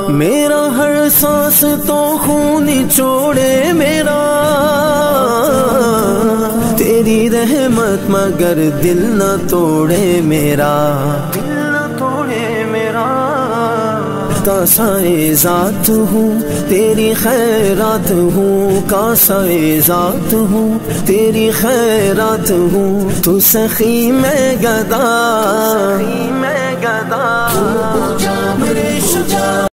मेरा हर सांस तो खून निचोड़े मेरा, तेरी रहमत मगर दिल न तोड़े मेरा, दिल न तोड़े मेरा। कासाए ज़ात हूँ तेरी खैरात हूँ, कासाए ज़ात हूँ तेरी खैरात हूँ। तू सखी मैं गदा,